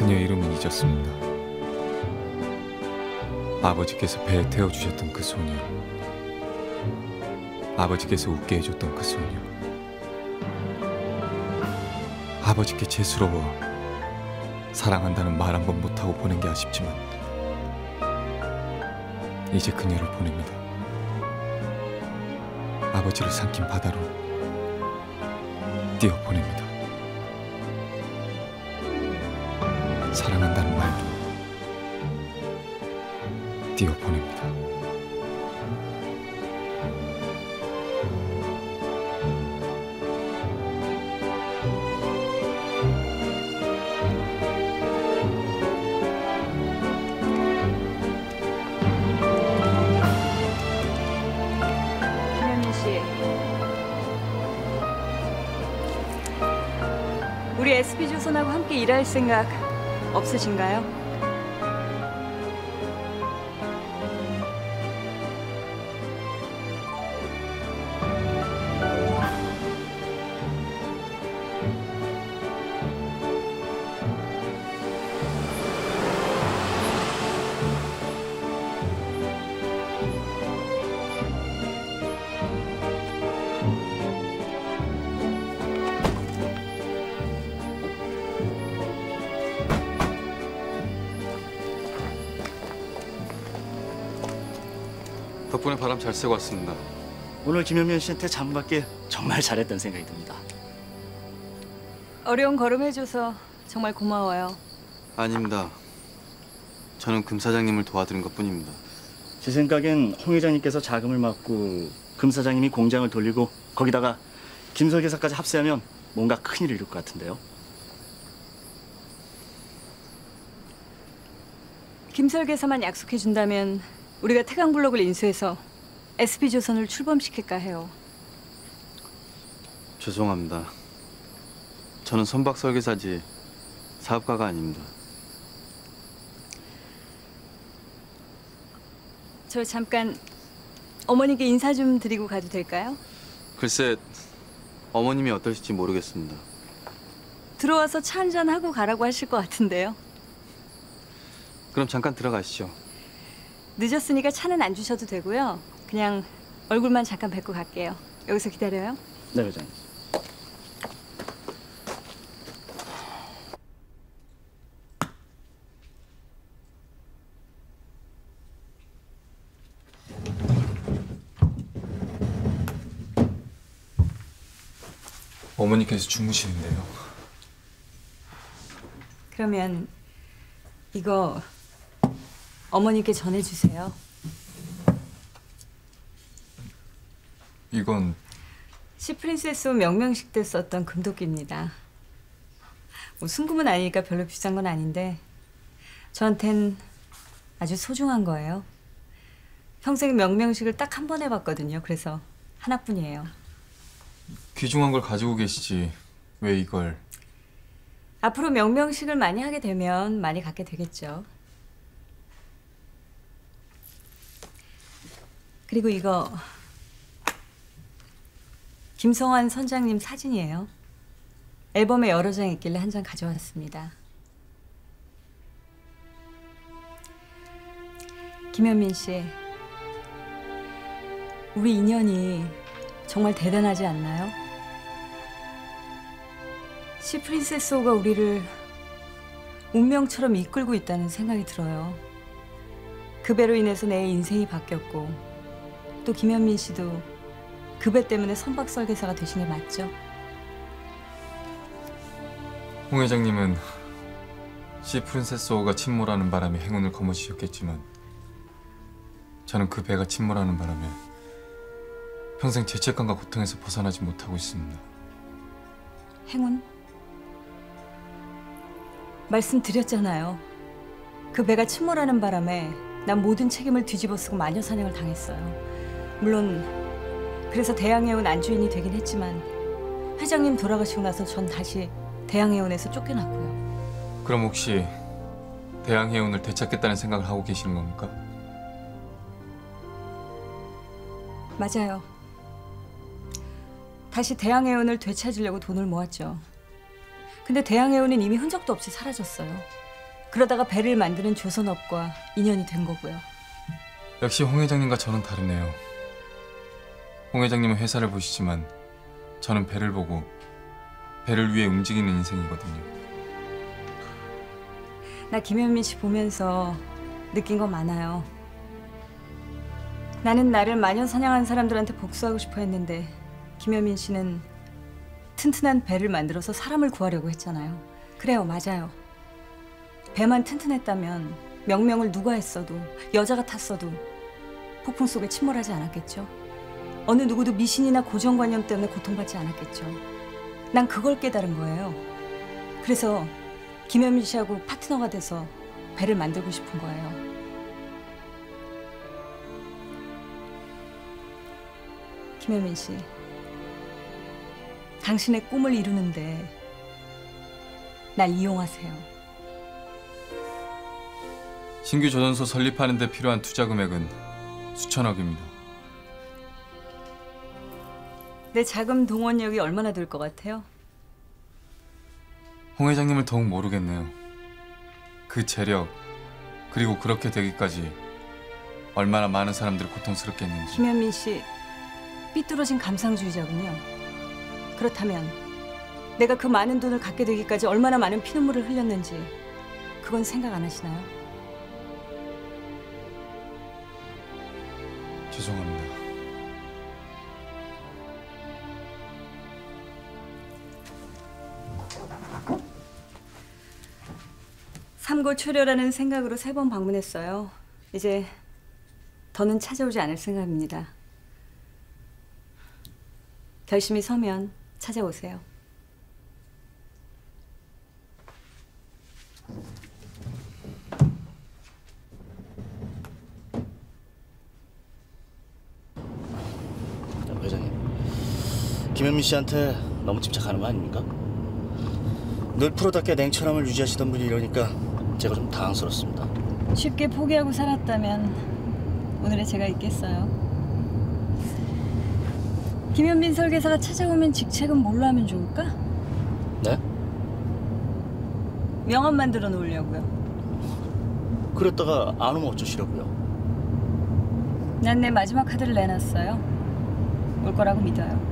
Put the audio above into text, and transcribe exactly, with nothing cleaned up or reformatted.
그녀 이름은 잊었습니다. 아버지께서 배에 태워주셨던 그 소녀, 아버지께서 웃게 해줬던 그 소녀, 아버지께 재수로워 사랑한다는 말 한 번 못하고 보낸 게 아쉽지만 이제 그녀를 보냅니다. 아버지를 삼킨 바다로 뛰어보냅니다. 사랑한다는 말도 뛰어보냅니다. 김현민 씨, 우리 에스피조선하고 함께 일할 생각 없으신가요? 덕분에 바람 잘 쐬고 왔습니다. 오늘 김현민 씨한테 자문받길 정말 잘했다는 생각이 듭니다. 어려운 걸음 해줘서 정말 고마워요. 아닙니다. 저는 금 사장님을 도와드린 것뿐입니다. 제 생각엔 홍 회장님께서 자금을 막고 금 사장님이 공장을 돌리고 거기다가 김 설계사까지 합세하면 뭔가 큰일을 이룰 것 같은데요. 김 설계사만 약속해준다면 우리가 태강블록을 인수해서 에스피조선을 출범시킬까 해요. 죄송합니다. 저는 선박 설계사지 사업가가 아닙니다. 저 잠깐 어머니께 인사 좀 드리고 가도 될까요? 글쎄, 어머님이 어떠실지 모르겠습니다. 들어와서 차 한잔 하고 가라고 하실 것 같은데요. 그럼 잠깐 들어가시죠. 늦었으니까 차는 안 주셔도 되고요. 그냥 얼굴만 잠깐 뵙고 갈게요. 여기서 기다려요. 네, 회장님. 어머니께서 주무시는데요. 그러면 이거 어머니께 전해주세요. 이건 시프린세스 명명식 때 썼던 금도끼입니다. 뭐 순금은 아니니까 별로 비싼 건 아닌데 저한텐 아주 소중한 거예요. 평생 명명식을 딱 한 번 해봤거든요. 그래서 하나뿐이에요. 귀중한 걸 가지고 계시지 왜 이걸? 앞으로 명명식을 많이 하게 되면 많이 갖게 되겠죠. 그리고 이거 김성환 선장님 사진이에요. 앨범에 여러 장 있길래 한 장 가져왔습니다. 김현민 씨, 우리 인연이 정말 대단하지 않나요? 시프린세스호가 우리를 운명처럼 이끌고 있다는 생각이 들어요. 그 배로 인해서 내 인생이 바뀌었고 또 김현민 씨도 그 배 때문에 선박 설계사가 되신 게 맞죠? 홍 회장님은 시프린세스호가 침몰하는 바람에 행운을 거머쥐셨겠지만 저는 그 배가 침몰하는 바람에 평생 죄책감과 고통에서 벗어나지 못하고 있습니다. 행운? 말씀드렸잖아요. 그 배가 침몰하는 바람에 난 모든 책임을 뒤집어쓰고 마녀사냥을 당했어요. 물론 그래서 대양해운 안주인이 되긴 했지만 회장님 돌아가시고 나서 전 다시 대양해운에서 쫓겨났고요. 그럼 혹시 대양해운을 되찾겠다는 생각을 하고 계시는 겁니까? 맞아요. 다시 대양해운을 되찾으려고 돈을 모았죠. 근데 대양해운은 이미 흔적도 없이 사라졌어요. 그러다가 배를 만드는 조선업과 인연이 된 거고요. 역시 홍 회장님과 저는 다르네요. 홍 회장님은 회사를 보시지만 저는 배를 보고 배를 위해 움직이는 인생이거든요. 나 김현민 씨 보면서 느낀 거 많아요. 나는 나를 마녀 사냥한 사람들한테 복수하고 싶어 했는데 김현민 씨는 튼튼한 배를 만들어서 사람을 구하려고 했잖아요. 그래요, 맞아요. 배만 튼튼했다면 명명을 누가 했어도 여자가 탔어도 폭풍 속에 침몰하지 않았겠죠. 어느 누구도 미신이나 고정관념 때문에 고통받지 않았겠죠. 난 그걸 깨달은 거예요. 그래서 김현민 씨하고 파트너가 돼서 배를 만들고 싶은 거예요. 김현민 씨, 당신의 꿈을 이루는데 날 이용하세요. 신규 조선소 설립하는 데 필요한 투자 금액은 수천억입니다. 내 자금 동원력이 얼마나 될 것 같아요? 홍 회장님을 더욱 모르겠네요. 그 재력, 그리고 그렇게 되기까지 얼마나 많은 사람들이 고통스럽게 했는지. 김현민 씨, 삐뚤어진 감상주의자군요. 그렇다면 내가 그 많은 돈을 갖게 되기까지 얼마나 많은 피눈물을 흘렸는지 그건 생각 안 하시나요? 죄송합니다. 삼고초려라는 생각으로 세 번 방문했어요. 이제 더는 찾아오지 않을 생각입니다. 결심이 서면 찾아오세요. 회장님, 김현민 씨한테 너무 집착하는 거 아닙니까? 늘 프로답게 냉철함을 유지하시던 분이 이러니까 제가 좀 당황스럽습니다. 쉽게 포기하고 살았다면 오늘의 제가 있겠어요. 김현민 설계사가 찾아오면 직책은 뭘로 하면 좋을까? 네? 명함 만들어 놓으려고요. 그랬다가 안 오면 어쩌시려고요? 난 내 마지막 카드를 내놨어요. 올 거라고 믿어요.